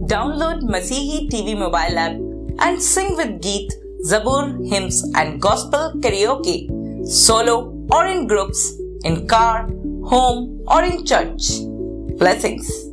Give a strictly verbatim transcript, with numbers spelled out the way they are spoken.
Download Masihi T V mobile app and sing with Geet, Zabur, hymns and gospel karaoke, solo or in groups, in car, home or in church. Blessings.